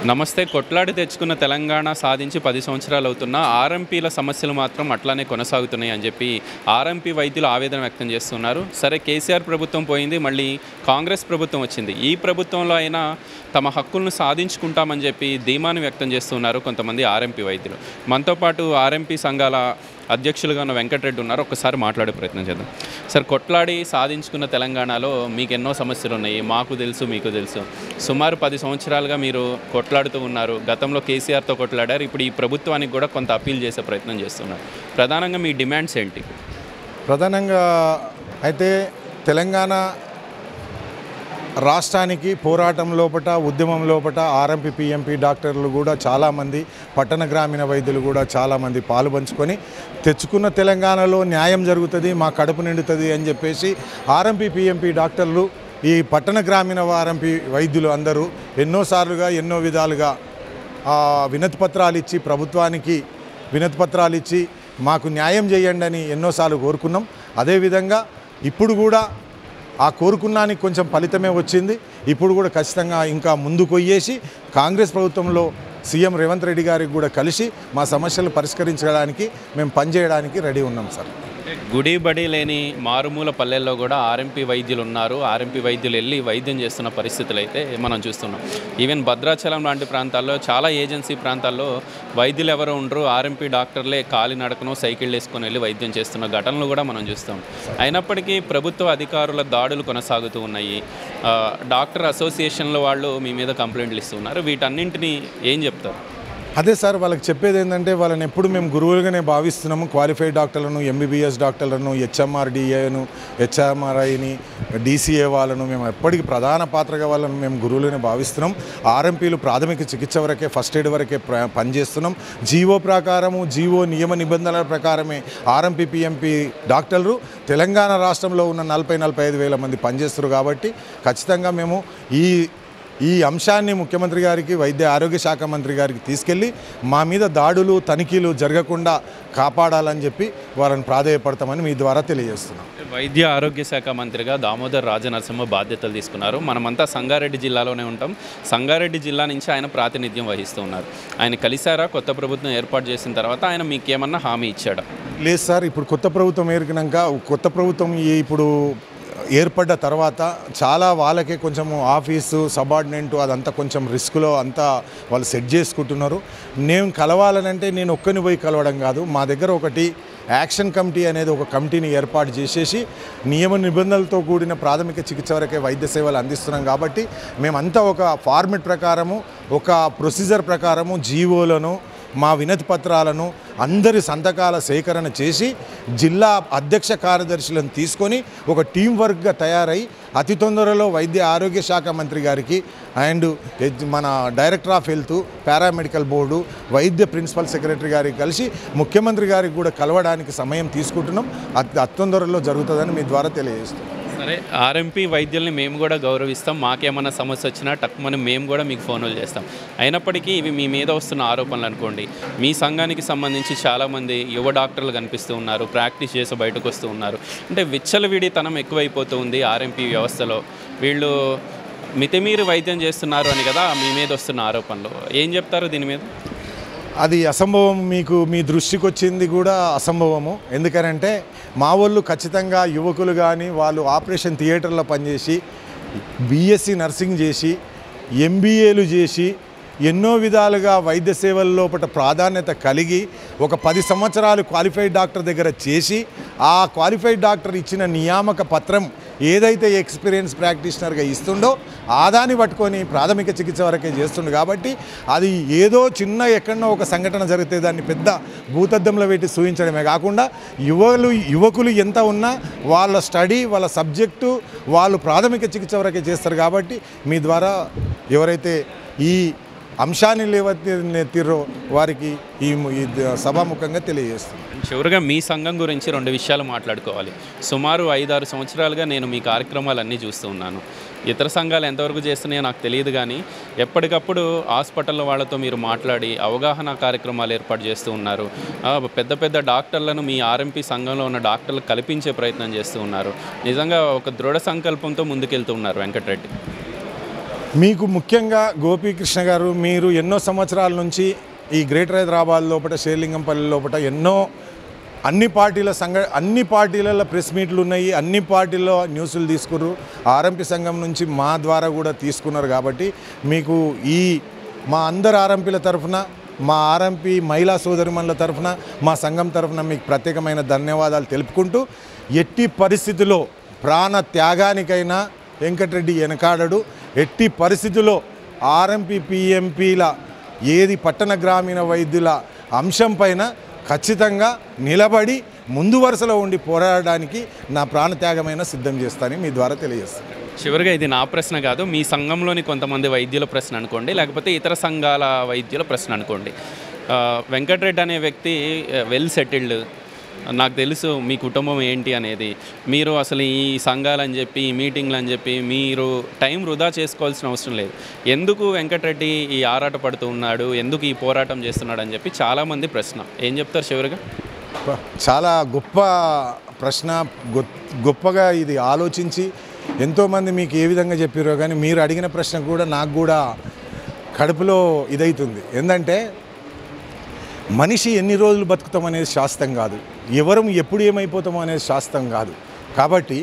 నమస్తే. కొట్లాడి తెచ్చుకున్న తెలంగాణ సాధించి 10 సంవత్సరాలు అవుతున్న ఆర్ఎంపీల సమస్యలు మాత్రం అట్లానే కొనసాగుతున్నాయి అని చెప్పి ఆర్ఎంపీ వైద్యులు ఆవేదన వ్యక్తం చేస్తున్నారు. సరే, కేసీఆర్ ప్రభుత్వం పోయింది, మళ్ళీ కాంగ్రెస్ ప్రభుత్వం వచ్చింది. ఈ ప్రభుత్వంలో అయినా తమ హక్కులను సాధించుకుంటామని చెప్పి ధీమాను వ్యక్తం చేస్తున్నారు కొంతమంది ఆర్ఎంపీ వైద్యులు. మనతో పాటు ఆర్ఎంపీ సంఘాల అధ్యక్షులుగా ఉన్న వెంకటరెడ్డి ఉన్నారు. ఒక్కసారి మాట్లాడే ప్రయత్నం చేద్దాం. సార్, కొట్లాడి సాధించుకున్న తెలంగాణలో మీకు ఎన్నో సమస్యలు ఉన్నాయి, మాకు తెలుసు, మీకు తెలుసు. సుమారు 10 సంవత్సరాలుగా మీరు కొట్లాడుతూ ఉన్నారు. గతంలో కేసీఆర్తో కొట్లాడారు, ఇప్పుడు ఈ ప్రభుత్వానికి కూడా కొంత అప్పీల్ చేసే ప్రయత్నం చేస్తున్నారు. ప్రధానంగా మీ డిమాండ్స్ ఏంటి? ప్రధానంగా అయితే తెలంగాణ రాష్ట్రానికి పోరాటం లోపట, ఉద్యమం లోపట ఆర్ఎంపీ పిఎంపీ డాక్టర్లు కూడా చాలామంది, పట్టణ గ్రామీణ వైద్యులు కూడా చాలామంది పాలు పంచుకొని తెచ్చుకున్న తెలంగాణలో న్యాయం జరుగుతుంది, మా కడుపు నిండుతుంది అని చెప్పేసి ఆర్ఎంపీ పిఎంపీ డాక్టర్లు, ఈ పట్టణ గ్రామీణ ఆర్ఎంపీ వైద్యులు అందరూ ఎన్నోసార్లుగా ఎన్నో విధాలుగా వినతి పత్రాలు ఇచ్చి ప్రభుత్వానికి వినతి పత్రాలు ఇచ్చి మాకు న్యాయం చేయండి అని ఎన్నోసార్లు కోరుకున్నాం. అదేవిధంగా ఇప్పుడు కూడా ఆ కోరుకున్నానికి కొంచెం ఫలితమే వచ్చింది. ఇప్పుడు కూడా ఖచ్చితంగా ఇంకా ముందుకు పోయేసి కాంగ్రెస్ ప్రభుత్వంలో సీఎం రేవంత్ రెడ్డి గారికి కూడా కలిసి మా సమస్యలు పరిష్కరించడానికి మేము పనిచేయడానికి రెడీ ఉన్నాం సార్. గుడి బడి లేని మారుమూల పల్లెల్లో కూడా ఆర్ఎంపీ వైద్యులు ఉన్నారు. ఆర్ఎంపీ వైద్యులు వెళ్ళి వైద్యం చేస్తున్న పరిస్థితులు అయితే మనం చూస్తున్నాం. ఈవెన్ భద్రాచలం లాంటి ప్రాంతాల్లో, చాలా ఏజెన్సీ ప్రాంతాల్లో వైద్యులు ఎవరు ఉండరు, ఆర్ఎంపీ డాక్టర్లే కాలినడకను సైకిల్ వేసుకొని వెళ్ళి వైద్యం చేస్తున్న ఘటనలు కూడా మనం చూస్తాం. అయినప్పటికీ ప్రభుత్వ అధికారుల దాడులు కొనసాగుతూ ఉన్నాయి. డాక్టర్ అసోసియేషన్ల వాళ్ళు మీ మీద కంప్లైంట్లు ఇస్తున్నారు. వీటన్నింటినీ ఏం చెప్తారు? అదే సార్, వాళ్ళకి చెప్పేది ఏంటంటే వాళ్ళని ఎప్పుడు మేము గురువులుగానే భావిస్తున్నాము. క్వాలిఫైడ్ డాక్టర్లను, ఎంబీబీఎస్ డాక్టర్లను, హెచ్ఎంఆర్డిఏను, హెచ్ఎంఆర్ఐని, డీసీఏ వాళ్ళను మేము ఎప్పటికీ ప్రధాన పాత్రగా వాళ్ళను మేము గురువులుగానే భావిస్తున్నాం. ఆర్ఎంపీలు ప్రాథమిక చికిత్స వరకే, ఫస్ట్ ఎయిడ్ వరకే పనిచేస్తున్నాం. జీవో ప్రకారము, జీవో నియమ నిబంధనల ప్రకారమే ఆర్ఎంపీ పిఎంపీ డాక్టర్లు తెలంగాణ రాష్ట్రంలో ఉన్న 40-45 వేల మంది పనిచేస్తారు. కాబట్టి ఖచ్చితంగా మేము ఈ అంశాన్ని ముఖ్యమంత్రి గారికి, వైద్య ఆరోగ్య శాఖ మంత్రి గారికి తీసుకెళ్ళి మా మీద దాడులు, తనిఖీలు జరగకుండా కాపాడాలని చెప్పి వారిని ప్రాధేయపడతామని మీ ద్వారా తెలియజేస్తున్నాం. వైద్య ఆరోగ్య శాఖ మంత్రిగా దామోదర్ రాజనరసింహ బాధ్యతలు తీసుకున్నారు. మనమంతా సంగారెడ్డి జిల్లాలోనే ఉంటాం. సంగారెడ్డి జిల్లా నుంచి ఆయన ప్రాతినిధ్యం వహిస్తూ ఉన్నారు. ఆయన కలిశారా? కొత్త ప్రభుత్వం ఏర్పాటు చేసిన తర్వాత ఆయన మీకు ఏమన్నా హామీ ఇచ్చాడా? లేదు సార్, ఇప్పుడు కొత్త ప్రభుత్వం ఏర్కినాక, కొత్త ప్రభుత్వం ఇప్పుడు ఏర్పడ్డ తర్వాత చాలా వాళ్ళకే కొంచెం ఆఫీసు, సబార్డినేట్ అదంతా కొంచెం రిస్క్లో అంతా వాళ్ళు సెట్ చేసుకుంటున్నారు. నేను కలవాలనంటే నేను ఒక్కని పోయి కలవడం కాదు, మా దగ్గర ఒకటి యాక్షన్ కమిటీ అనేది ఒక కమిటీని ఏర్పాటు చేసేసి నియమ నిబంధనలతో కూడిన ప్రాథమిక చికిత్స వరకే వైద్య సేవలు అందిస్తున్నాం. కాబట్టి మేమంతా ఒక ఫార్మెట్ ప్రకారము, ఒక ప్రొసీజర్ ప్రకారము జీవోలను, మా వినతి పత్రాలను అందరి సంతకాల సేకరణ చేసి జిల్లా అధ్యక్ష కార్యదర్శులను తీసుకొని ఒక టీం వర్క్గా తయారై అతి తొందరలో వైద్య ఆరోగ్య శాఖ మంత్రి గారికి అండ్ మన director of health, paramedical board, వైద్య ప్రిన్సిపల్ సెక్రటరీ గారికి కలిసి ముఖ్యమంత్రి గారికి కూడా కలవడానికి సమయం తీసుకుంటున్నాం. అతి తొందరలో జరుగుతుందని మీ ద్వారా తెలియజేస్తున్నాం. సరే, ఆర్ఎంపీ వైద్యుల్ని మేము కూడా గౌరవిస్తాం. మాకేమన్నా సమస్య వచ్చినా టక్కుమని మేము కూడా మీకు ఫోన్లు చేస్తాం. అయినప్పటికీ ఇవి మీ మీద వస్తున్న ఆరోపణలు అనుకోండి. మీ సంఘానికి సంబంధించి చాలామంది యువ డాక్టర్లు కనిపిస్తూ ఉన్నారు, ప్రాక్టీస్ చేసి బయటకు వస్తూ ఉన్నారు. అంటే విచ్చలవిడితనం ఎక్కువైపోతూ ఉంది ఆర్ఎంపీ వ్యవస్థలో. వీళ్ళు మితిమీరి వైద్యం చేస్తున్నారు అని కదా మీ మీద వస్తున్న ఆరోపణలు. ఏం చెప్తారు దీని మీద? అది అసంభవం. మీ దృష్టికి వచ్చింది కూడా అసంభవము. ఎందుకనంటే మా వాళ్ళు ఖచ్చితంగా యువకులు కానీ వాళ్ళు ఆపరేషన్ థియేటర్లో పనిచేసి, బీఎస్సీ నర్సింగ్ చేసి, ఎంబీఏలు చేసి, ఎన్నో విధాలుగా వైద్య సేవల లోపల ప్రాధాన్యత కలిగి ఒక 10 సంవత్సరాలు క్వాలిఫైడ్ డాక్టర్ దగ్గర చేసి, ఆ క్వాలిఫైడ్ డాక్టర్ ఇచ్చిన నియామక పత్రం ఏదైతే ఎక్స్పీరియన్స్ ప్రాక్టీషనర్గా ఇస్తుండో ఆదాన్ని పట్టుకొని ప్రాథమిక చికిత్స వరకే చేస్తుండు. కాబట్టి అది ఏదో చిన్న ఎక్కడో ఒక సంఘటన జరిగితే దాన్ని పెద్ద భూతద్దంలో పెట్టి సూచించడమే కాకుండా యువకులు ఎంత ఉన్నా వాళ్ళ స్టడీ, వాళ్ళ సబ్జెక్టు, వాళ్ళు ప్రాథమిక చికిత్స వరకే చేస్తారు. కాబట్టి మీ ద్వారా ఎవరైతే ఈ అంశాన్ని లేవనెత్తిరో వారికి ఈ సభాముఖంగా తెలియజేస్తుంది. చివరిగా మీ సంఘం గురించి 2 విషయాలు మాట్లాడుకోవాలి. సుమారు 5-6 సంవత్సరాలుగా నేను మీ కార్యక్రమాలన్నీ చూస్తూ ఉన్నాను. ఇతర సంఘాలు ఎంతవరకు చేస్తున్నాయో నాకు తెలియదు, కానీ ఎప్పటికప్పుడు హాస్పిటల్ వాళ్ళతో మీరు మాట్లాడి అవగాహన కార్యక్రమాలు ఏర్పాటు చేస్తూ ఉన్నారు. పెద్ద పెద్ద డాక్టర్లను మీ ఆర్ఎంపీ సంఘంలో ఉన్న డాక్టర్లు కల్పించే ప్రయత్నం చేస్తూ ఉన్నారు. నిజంగా ఒక దృఢ సంకల్పంతో ముందుకెళ్తూ ఉన్నారు వెంకటరెడ్డి. మీకు ముఖ్యంగా గోపీకృష్ణ గారు, మీరు ఎన్నో సంవత్సరాల నుంచి ఈ గ్రేటర్ హైదరాబాద్ లోపల షేర్లింగంపల్లి లోపల ఎన్నో అన్ని పార్టీలలో ప్రెస్ మీట్లు ఉన్నాయి, అన్ని పార్టీల్లో న్యూస్లు తీసుకున్నారు, ఆర్ఎంపీ సంఘం నుంచి మా ద్వారా కూడా తీసుకున్నారు. కాబట్టి మీకు మా అందరు ఆర్ఎంపీల తరఫున, మా ఆర్ఎంపీ మహిళా సోదరిమణుల తరఫున, మా సంఘం తరఫున మీకు ప్రత్యేకమైన ధన్యవాదాలు తెలుపుకుంటూ, ఎట్టి పరిస్థితుల్లో ప్రాణ త్యాగానికైనా వెంకటరెడ్డి వెనకాడడు. ఎట్టి పరిస్థితుల్లో ఆర్ఎంపీ పిఎంపీల ఏది పట్టణ గ్రామీణ వైద్యుల అంశం పైన ఖచ్చితంగా నిలబడి ముందు వరుసలో ఉండి పోరాడడానికి నా ప్రాణత్యాగమైన సిద్ధం చేస్తానని మీ ద్వారా తెలియజేస్తాను. చివరిగా ఇది నా ప్రశ్న కాదు, మీ సంఘంలోని కొంతమంది వైద్యుల ప్రశ్న అనుకోండి, లేకపోతే ఇతర సంఘాల వైద్యుల ప్రశ్న అనుకోండి. వెంకటరెడ్డి అనే వ్యక్తి వెల్ సెటిల్డ్, నాకు తెలుసు మీ కుటుంబం ఏంటి అనేది. మీరు అసలు ఈ సంఘాలని చెప్పి, ఈ మీటింగ్లు అని చెప్పి మీరు టైం వృధా చేసుకోవాల్సిన అవసరం లేదు. ఎందుకు వెంకటరెడ్డి ఈ ఆరాట పడుతూ ఉన్నాడు, ఎందుకు ఈ పోరాటం చేస్తున్నాడు అని చెప్పి చాలామంది ప్రశ్న. ఏం చెప్తారు చివరిగా? చాలా గొప్ప ప్రశ్న, గొప్పగా ఇది ఆలోచించి ఎంతోమంది మీకు ఏ విధంగా చెప్పారో కానీ మీరు అడిగిన ప్రశ్న కూడా నాకు కూడా కడుపులో ఇదవుతుంది. ఏంటంటే మనిషి ఎన్ని రోజులు బతుకుతాం అనేది శాస్త్రం కాదు, ఎవరం ఎప్పుడు ఏమైపోతామో అనేది శాస్త్రం కాదు. కాబట్టి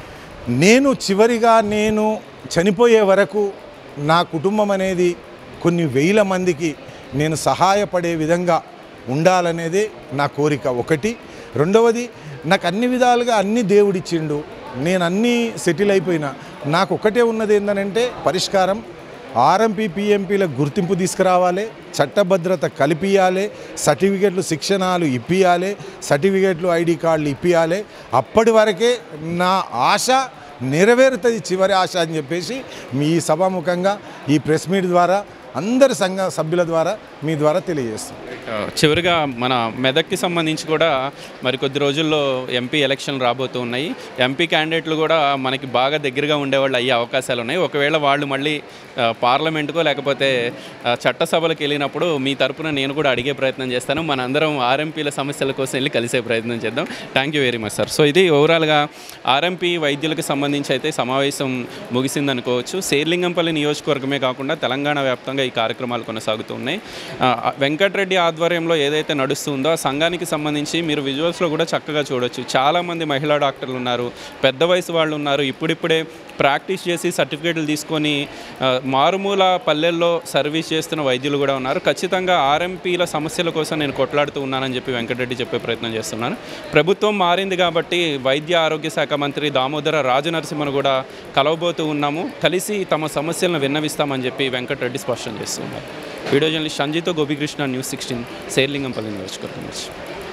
చివరిగా నేను చనిపోయే వరకు నా కుటుంబం అనేది కొన్ని వేల మందికి నేను సహాయపడే విధంగా ఉండాలనేదే నా కోరిక ఒకటి. రెండవది, నాకు అన్ని విధాలుగా అన్ని దేవుడిచ్చిండు, నేను అన్నీ సెటిల్ అయిపోయినా నాకు ఒకటే ఉన్నది ఏంటంటే పరిష్కారం. ఆర్ఎంపీ పిఎంపీల గుర్తింపు తీసుకురావాలి, చట్టభద్రత కల్పించాలి, సర్టిఫికెట్లు శిక్షణాలు ఇప్పియాలి, సర్టిఫికెట్లు ఐడి కార్డులు ఇప్పియాలి. అప్పటి వరకే నా ఆశ నెరవేరుతుంది, చివరి ఆశ అని చెప్పేసి మీ సభాముఖంగా ఈ ప్రెస్ మీట్ ద్వారా అందరి సంఘ సభ్యుల ద్వారా మీ ద్వారా తెలియజేస్తాం. చివరిగా మన మెదక్కి సంబంధించి కూడా మరి కొద్ది రోజుల్లో ఎంపీ ఎలక్షన్లు రాబోతూ ఉన్నాయి. ఎంపీ క్యాండిడేట్లు కూడా మనకి బాగా దగ్గరగా ఉండేవాళ్ళు అయ్యే అవకాశాలు ఉన్నాయి. ఒకవేళ వాళ్ళు మళ్ళీ పార్లమెంటుకో లేకపోతే చట్టసభలకు వెళ్ళినప్పుడు మీ తరపున నేను కూడా అడిగే ప్రయత్నం చేస్తాను. మనందరం ఆర్ఎంపీల సమస్యల కోసం వెళ్ళి కలిసే ప్రయత్నం చేద్దాం. Thank you very much sir. So ఇది ఓవరాల్గా ఆర్ఎంపీ వైద్యులకు సంబంధించి అయితే సమావేశం ముగిసిందనుకోవచ్చు. శేర్లింగంపల్లి నియోజకవర్గమే కాకుండా తెలంగాణ వ్యాప్తంగా ఈ కార్యక్రమాలు కొనసాగుతూ ఉన్నాయి. వెంకటరెడ్డి ఆధ్వర్యంలో ఏదైతే నడుస్తుందో ఆ సంఘానికి సంబంధించి మీరు విజువల్స్లో కూడా చక్కగా చూడొచ్చు. చాలామంది మహిళా డాక్టర్లు ఉన్నారు, పెద్ద వయసు వాళ్ళు ఉన్నారు, ఇప్పుడిప్పుడే ప్రాక్టీస్ చేసి సర్టిఫికేట్లు తీసుకొని మారుమూల పల్లెల్లో సర్వీస్ చేస్తున్న వైద్యులు కూడా ఉన్నారు. ఖచ్చితంగా ఆర్ఎంపీల సమస్యల కోసం నేను కొట్లాడుతూ ఉన్నానని చెప్పి వెంకటరెడ్డి చెప్పే ప్రయత్నం చేస్తున్నాను. ప్రభుత్వం మారింది కాబట్టి వైద్య ఆరోగ్య శాఖ మంత్రి దామోదర రాజనరసింహను కూడా కలవబోతూ ఉన్నాము, కలిసి తమ సమస్యలను విన్నవిస్తామని చెప్పి వెంకటరెడ్డి స్పష్టం చేస్తున్నారు. వీడియో జర్నలిస్ట్ సంజయ్తో గోపికృష్ణ, న్యూస్ 16, శేర్లింగంపల్లి నియోజకవర్గం నుంచి.